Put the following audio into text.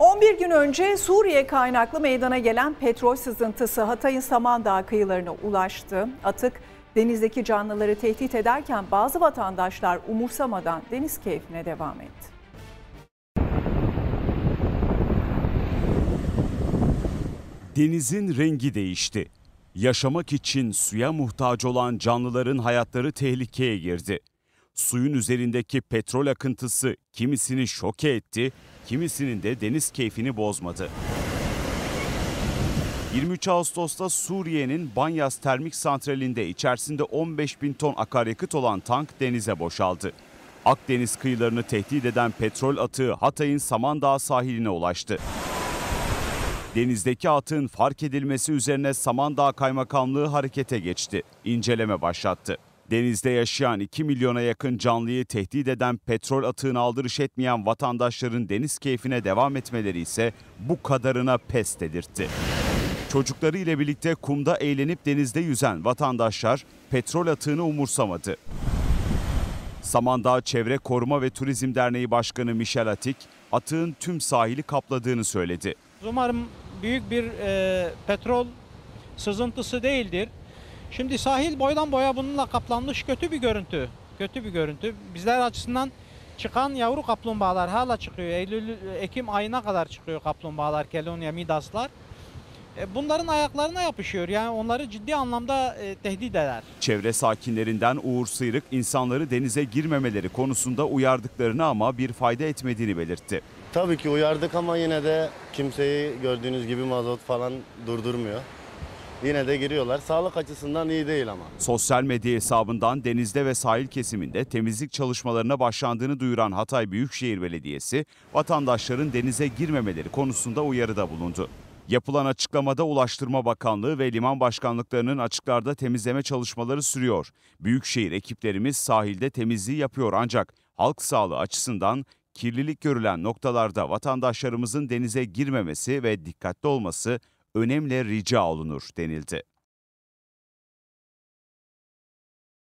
11 gün önce Suriye kaynaklı meydana gelen petrol sızıntısı Hatay'ın Samandağ kıyılarına ulaştı. Atık denizdeki canlıları tehdit ederken bazı vatandaşlar umursamadan deniz keyfine devam etti. Denizin rengi değişti. Yaşamak için suya muhtaç olan canlıların hayatları tehlikeye girdi. Suyun üzerindeki petrol akıntısı kimisini şoke etti, kimisinin de deniz keyfini bozmadı. 23 Ağustos'ta Suriye'nin Banyas Termik Santrali'nde içerisinde 15.000 ton akaryakıt olan tank denize boşaldı. Akdeniz kıyılarını tehdit eden petrol atığı Hatay'ın Samandağ sahiline ulaştı. Denizdeki atığın fark edilmesi üzerine Samandağ Kaymakamlığı harekete geçti, inceleme başlattı. Denizde yaşayan 2 milyona yakın canlıyı tehdit eden petrol atığına aldırış etmeyen vatandaşların deniz keyfine devam etmeleri ise bu kadarına pes dedirtti. Çocukları ile birlikte kumda eğlenip denizde yüzen vatandaşlar petrol atığını umursamadı. Samandağ Çevre Koruma ve Turizm Derneği Başkanı Michel Atik, atığın tüm sahili kapladığını söyledi. Umarım büyük bir petrol sızıntısı değildir. Şimdi sahil boydan boya bununla kaplanmış, kötü bir görüntü. Kötü bir görüntü. Bizler açısından çıkan yavru kaplumbağalar hala çıkıyor. Ekim ayına kadar çıkıyor kaplumbağalar, Kelonya, Midaslar. Bunların ayaklarına yapışıyor. Yani onları ciddi anlamda tehdit eder. Çevre sakinlerinden Uğur Sıyrık insanları denize girmemeleri konusunda uyardıklarını ama bir fayda etmediğini belirtti. Tabii ki uyardık ama yine de kimseyi gördüğünüz gibi mazot falan durdurmuyor. Yine de giriyorlar. Sağlık açısından iyi değil ama. Sosyal medya hesabından denizde ve sahil kesiminde temizlik çalışmalarına başlandığını duyuran Hatay Büyükşehir Belediyesi, vatandaşların denize girmemeleri konusunda uyarıda bulundu. Yapılan açıklamada Ulaştırma Bakanlığı ve liman başkanlıklarının açıklarda temizleme çalışmaları sürüyor. Büyükşehir ekiplerimiz sahilde temizliği yapıyor ancak halk sağlığı açısından kirlilik görülen noktalarda vatandaşlarımızın denize girmemesi ve dikkatli olması önemli rica olunur denildi.